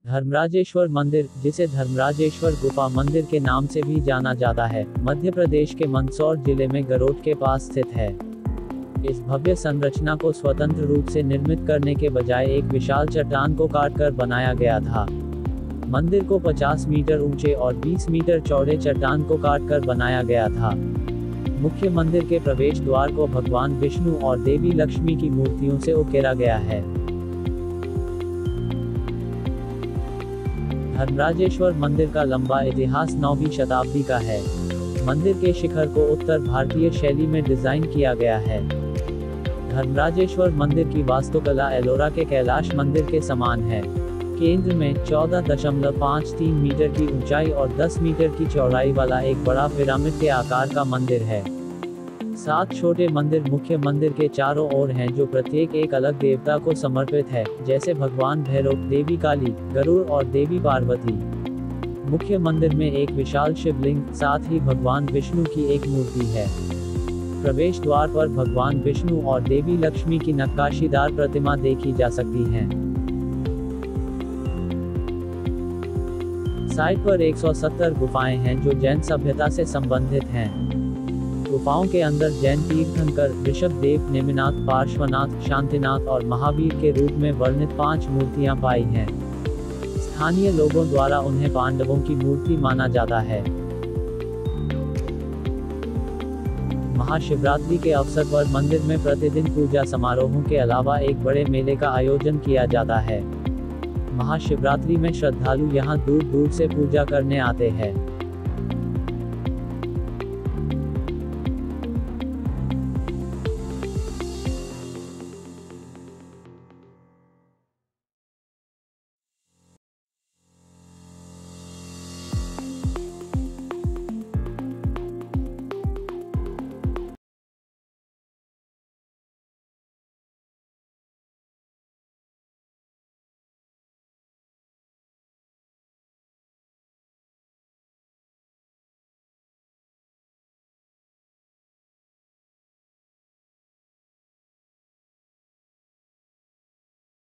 धर्मराजेश्वर मंदिर, जिसे धर्मराजेश्वर गुफा मंदिर के नाम से भी जाना जाता है, मध्य प्रदेश के मंदसौर जिले में गरोट के पास स्थित है। इस भव्य संरचना को स्वतंत्र रूप से निर्मित करने के बजाय एक विशाल चट्टान को काटकर बनाया गया था। मंदिर को 50 मीटर ऊंचे और 20 मीटर चौड़े चट्टान को काटकर बनाया गया था। मुख्य मंदिर के प्रवेश द्वार को भगवान विष्णु और देवी लक्ष्मी की मूर्तियों से उकेरा गया है। धर्मराजेश्वर मंदिर का लंबा इतिहास 9वीं शताब्दी का है। मंदिर के शिखर को उत्तर भारतीय शैली में डिजाइन किया गया है। धर्मराजेश्वर मंदिर की वास्तुकला एलोरा के कैलाश मंदिर के समान है। केंद्र में 14.53 मीटर की ऊंचाई और 10 मीटर की चौड़ाई वाला एक बड़ा पिरामिड के आकार का मंदिर है। 7 छोटे मंदिर मुख्य मंदिर के चारों ओर हैं, जो प्रत्येक एक अलग देवता को समर्पित है, जैसे भगवान भैरव, देवी काली, गरुड़ और देवी पार्वती। मुख्य मंदिर में एक विशाल शिवलिंग, साथ ही भगवान विष्णु की एक मूर्ति है। प्रवेश द्वार पर भगवान विष्णु और देवी लक्ष्मी की नक्काशीदार प्रतिमा देखी जा सकती है। साइट पर 170 गुफाएं हैं जो जैन सभ्यता से संबंधित हैं। गुफाओं के अंदर जैन तीर्थंकर ऋषभदेव, नेमिनाथ, पार्श्वनाथ, शांतिनाथ और महावीर के रूप में वर्णित 5 मूर्तियां पाई हैं। स्थानीय लोगों द्वारा उन्हें पांडवों की मूर्ति माना जाता है। महाशिवरात्रि के अवसर पर मंदिर में प्रतिदिन पूजा समारोहों के अलावा एक बड़े मेले का आयोजन किया जाता है। महाशिवरात्रि में श्रद्धालु यहां दूर दूर से पूजा करने आते हैं।